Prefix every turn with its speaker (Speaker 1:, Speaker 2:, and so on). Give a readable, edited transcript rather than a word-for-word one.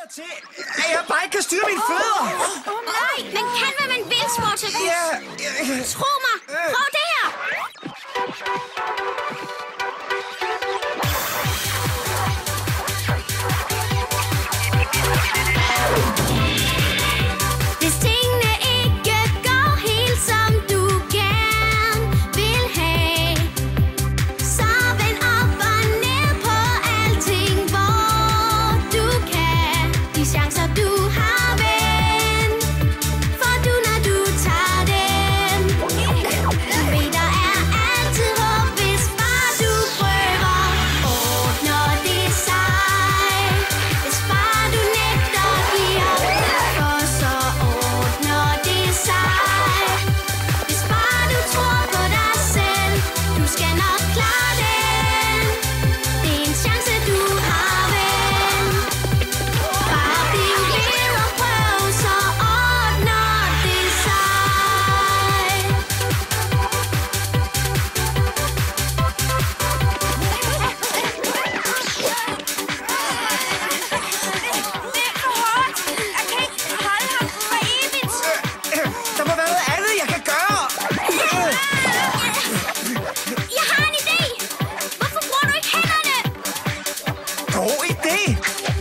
Speaker 1: til, at jeg bare ikke kan styre mine fødder.
Speaker 2: Nej, man kan, hvad man vil, Sportacus.
Speaker 1: Ja.
Speaker 2: Tro mig. Prøv det her. Hvis tingene ikke går helt som du gerne vil have, så vend op og ned på alting, hvor du kan. De chancer du har, ven, får du, når du tager dem. Du ved, der er altid håb, hvis bare du prøver. Ordner det sig, hvis bare du nægter at give op. For så ordner det sig, hvis bare du tror på dig selv. Du skal nok klare den. Det er en chance du har, ven. Bare bliv ved og prøv, så ordner det sig.
Speaker 1: Der må være noget andet, jeg kan gøre.
Speaker 2: Jeg har en idé. Hvorfor bruger du ikke hænderne?
Speaker 1: God idé.